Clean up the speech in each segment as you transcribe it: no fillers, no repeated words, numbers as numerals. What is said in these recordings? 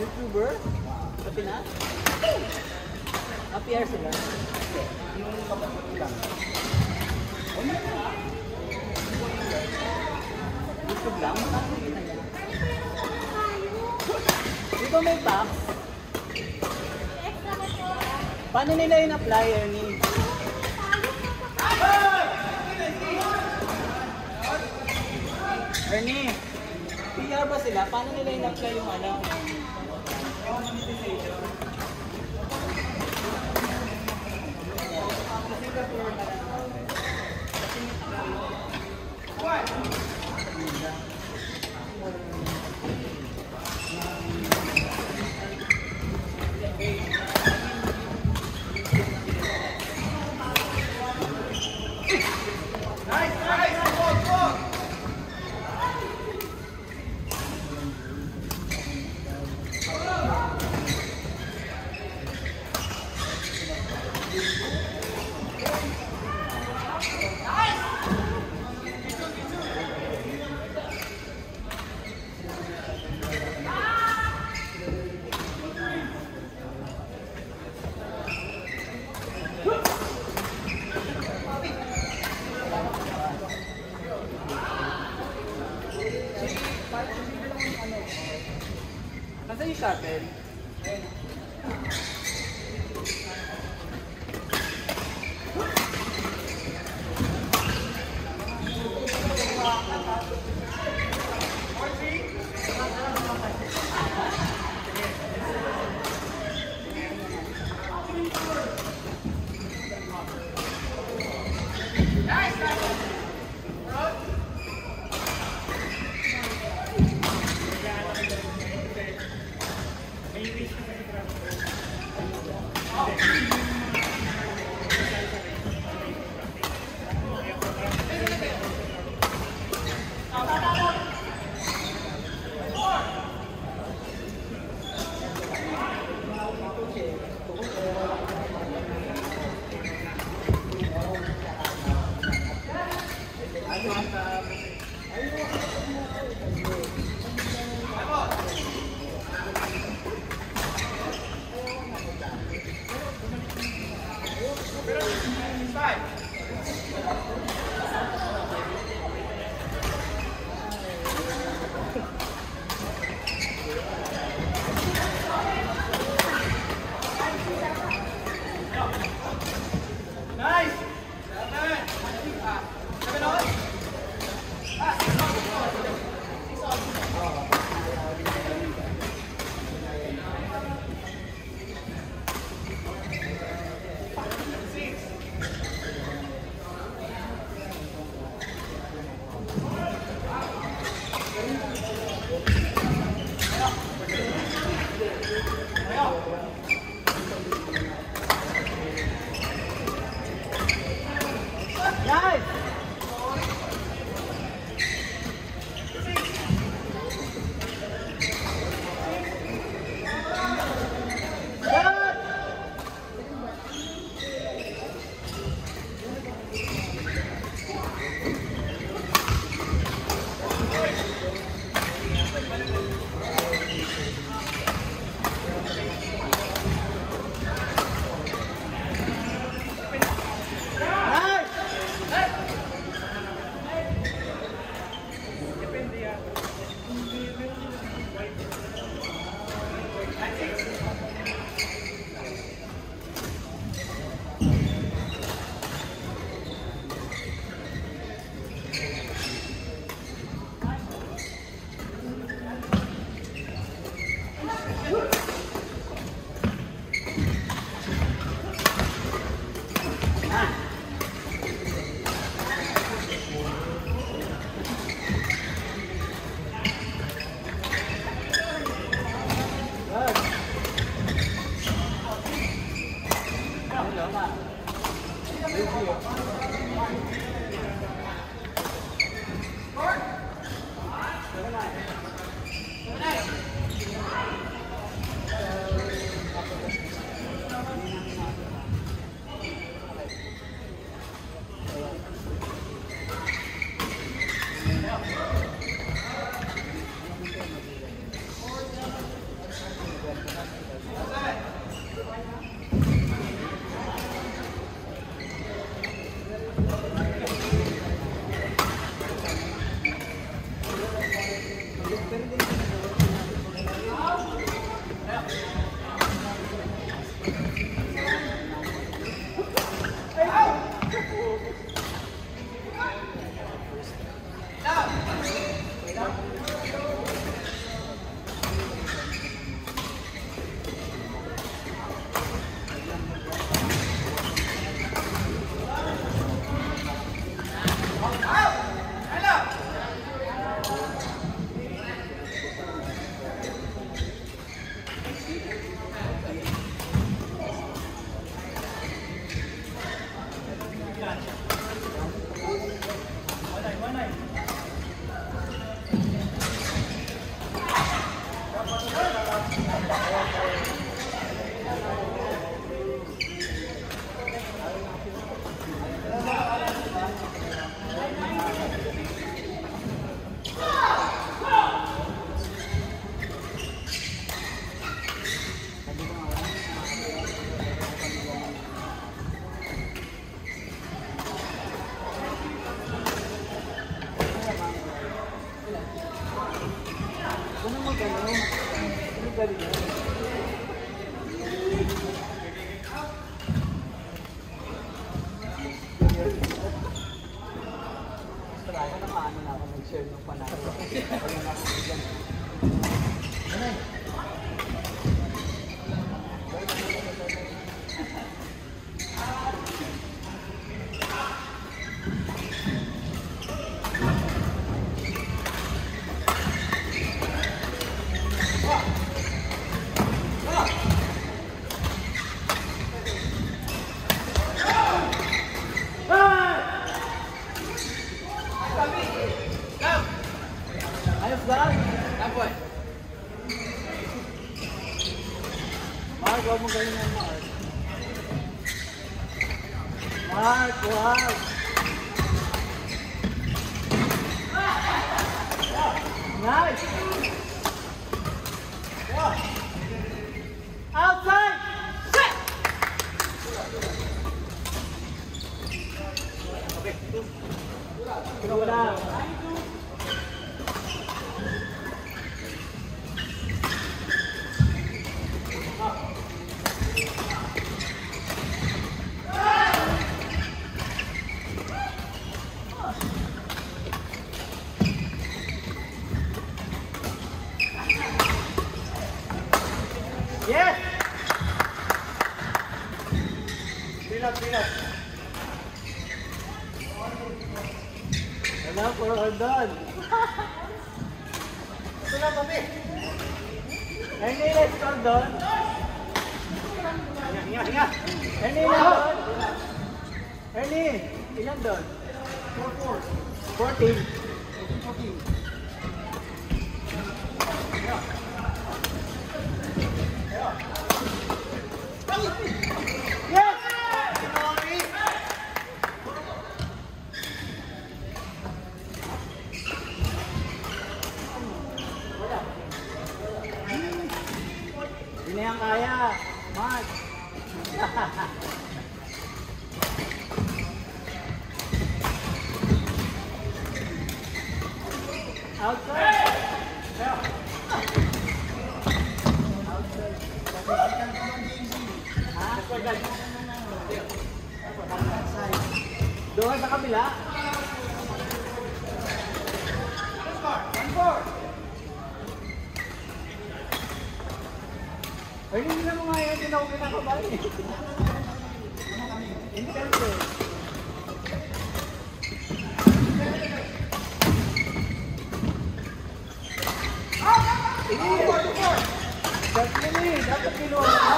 YouTuber? Sa Pinas? PR sila? Yung kapatid lang. YouTube lang? Dito may tax? Paano nila in-apply, Ernie? Ernie, PR ba sila? Paano nila in-apply yung ano? Yung monetization? Nasaan yung shuttle? kanina. Ako nakaano na ako nag-share ng panalo. Ayun ako dyan. Ayos ba? Tapoy. Mark, huwag mo ganyan yan, Mark. Mark, huwag. Nice! Outside! Set! Okay. Ikaw lang. Yes! Pinat. Wala, puro haldon. Ito lang kami. Ernie, let's go doon. Hinga. Ernie, ilan doon? Ernie, ilan doon? 14. Yes! Hindi na yan kaya. Mark. Outside. Doon sa kabila. Ay, hindi na mo nga yan. Hindi na ako kinakabay. Hindi ka rin. Dapat kinuha na.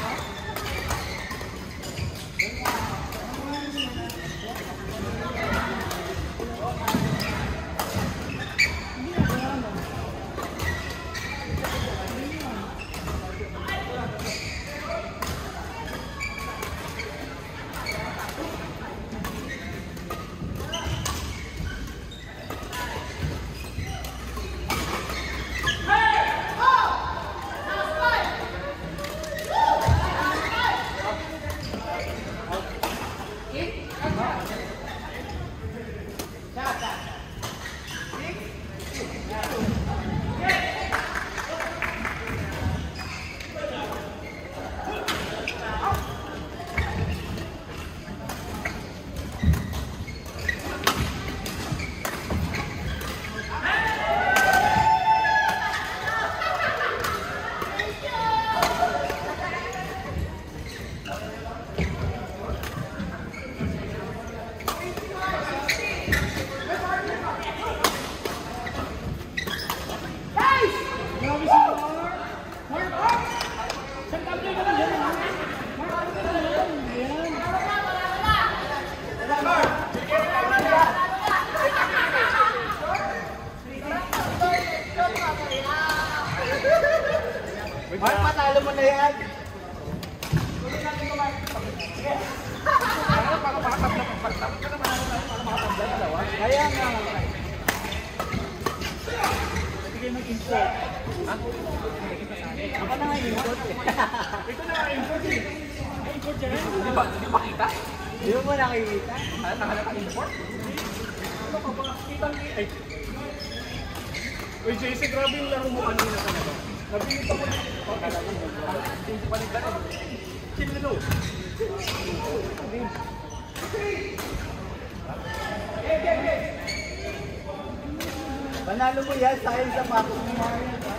Mark, patalo mo na yan. Kaya nga. Sige, mag-import. Ako na nga import. Ito na nga import eh. Import yan. Hindi ba kita? Hindi mo nakikita? Nakahanap ang import? Ano ka ba? Kitang-kita. Uy, JC, grabe yung laro mo kanina talaga. Nabilis ako na. Hindi pa nagdala. Sino? Panalo mo yan, sayang sa patos mo mga yan. Ha?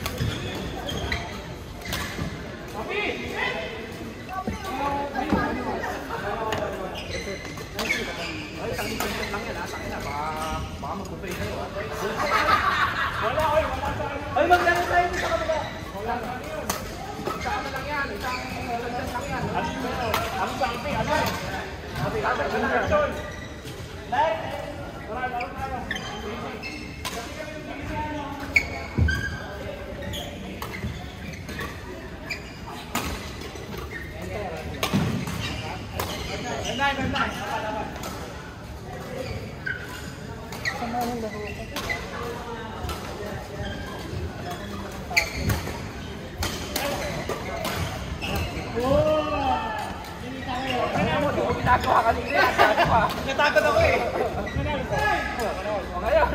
Ay, tangin-tangin lang yan ha. Tangin na, baka mag-buffet sa'yo ha. Wala, oy, wala sa akin. Ay, maglaro tayo sa kabila. Wala sa akin yun. Isang lang yan, isang lang yan. Ang sabi, ano? Sabi, wala na yun. Tara, laro tayo. Ganda. Samahan laro ko. Ginagawa kanina. Natakot ako eh. Ngayon.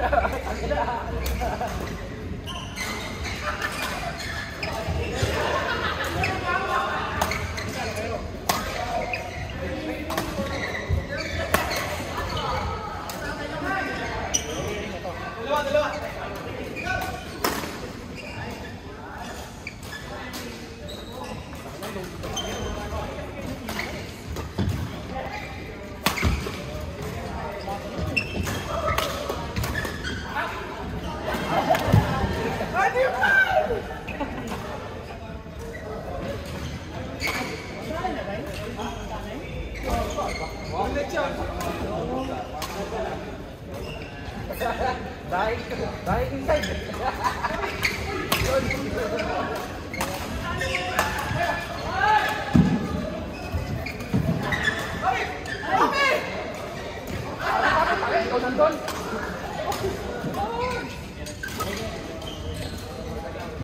Dalawa. Dahil inside.